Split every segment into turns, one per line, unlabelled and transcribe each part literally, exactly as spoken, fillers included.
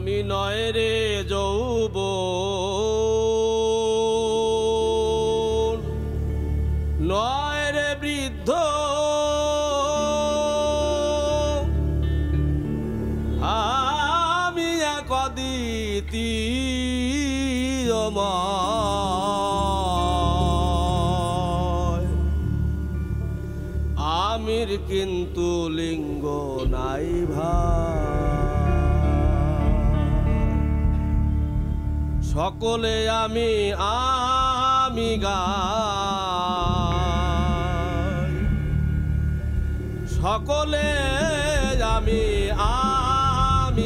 আমি নয় রে যৌবন, নয় রে বৃদ্ধ, আমি এক অদ্বিতীয়ময়। আমির কিন্তু লিঙ্গ নাই ভাই, সকলে আমি আমি গাই, সকলে আমি আমি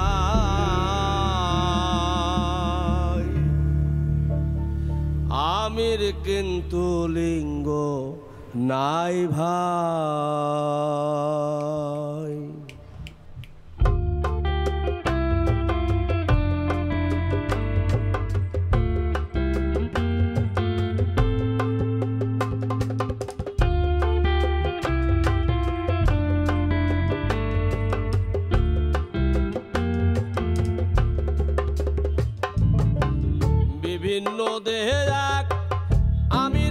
গাই। আমির কিন্তু লিঙ্গ নাই ভাই। বিভিন্ন দেহে এক আমির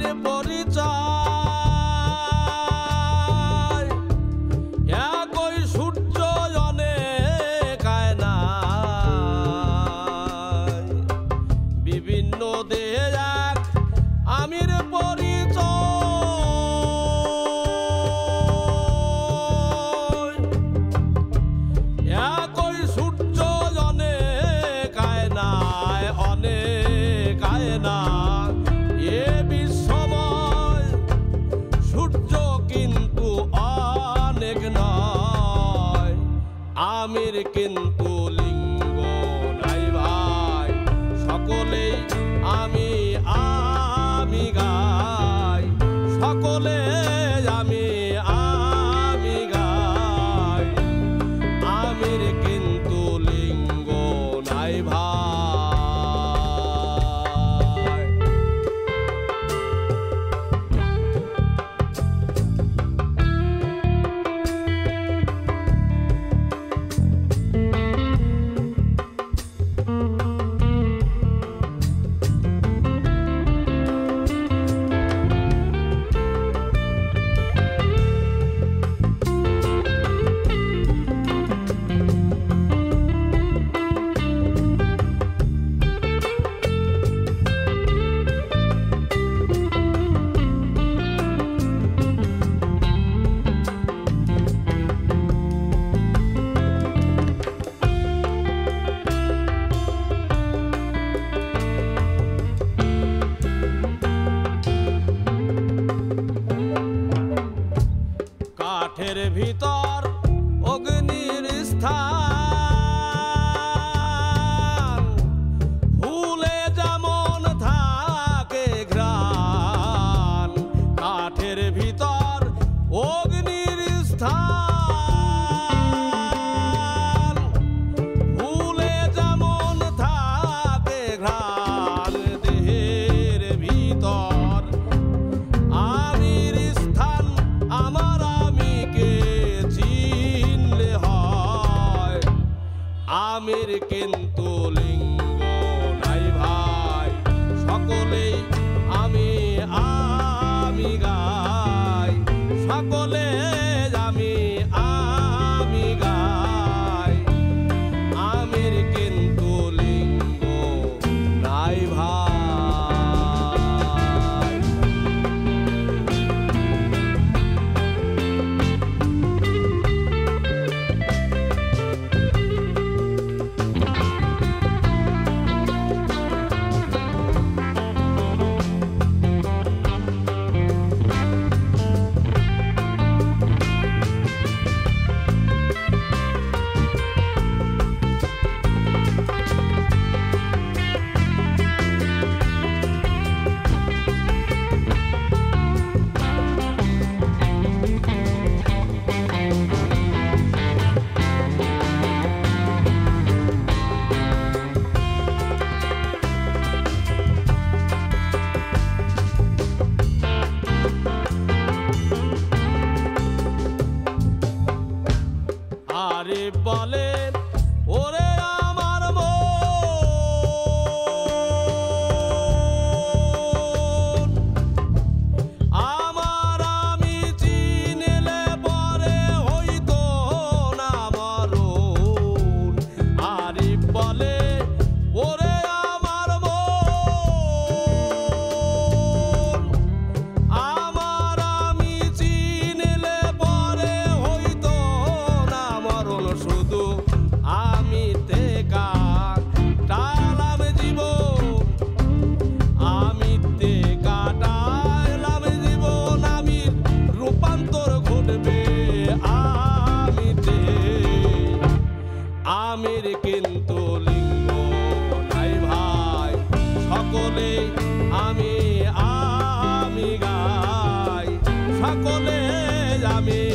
পরিচয়, একই সূর্য অনেক আয়নায়। বিভিন্ন দেহে এক আমির পরিচয়, একই সূর্য অনেক আয়নায়, অনেক আয়না। এ বিশ্বময় সূর্য কিন্তু অনেক নয়, আমির কিন্তু লিঙ্গ নাই ভাই, সকলেই আমি আমি গাই, সকলে আমি আমি গাই। আমির কিন্তু লিঙ্গ নাই ভাই। কাঠের ভিতর অগ্নির স্থান, ফুলে যেমন থাকে ঘ্রাণ। কাঠের ভিতর অগ্নির স্থান, ফুলে যেমন থাকে ঘ্রাণ। দেহের ভিতর আমির স্থান, আমার আমিকে চিনলে হয়। আমির কিন্তু লিঙ্গ নাই ভাই, সকলেই আমি আমি গাই, সকলে আমি আমি গাই। আমির কিন্তু লিঙ্গ নাই ভাই। সকলে আমি